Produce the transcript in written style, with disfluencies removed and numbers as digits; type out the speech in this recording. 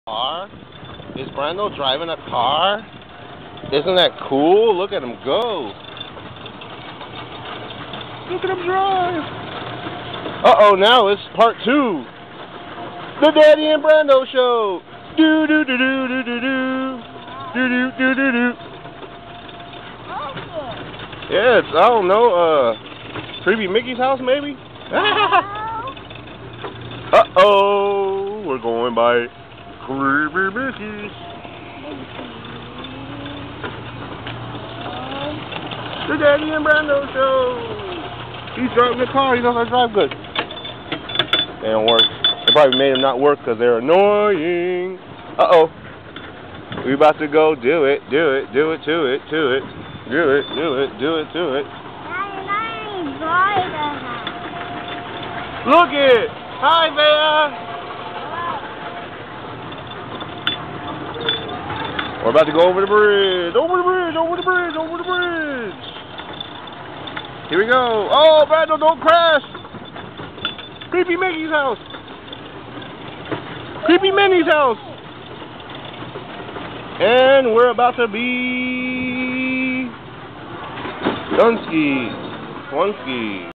car? Is Brando driving a car? Isn't that cool? Look at him go. Look at him drive. Uh-oh, now it's part 2. The Daddy and Brando Show. Do do do do do do do. Do do do do do. Yeah, it's, I don't know, Creepy Mickey's house maybe? Uh-oh, we're going by Creepy Mickey's. The Daddy and Brando Show. He's driving the car. He knows how to drive good. They don't work. They probably made them not work because they're annoying. Uh-oh. We about to go do it. Do it. Do it to it. To it. Do it. Do it. Do it to it. Look it. Hi there. We're about to go over the bridge. Over the bridge. Over the bridge. Over the bridge. Here we go. Oh, Brando, don't crash. Creepy Mickey's house. Creepy Minnie's house. And we're about to be Dunsky. Swanski.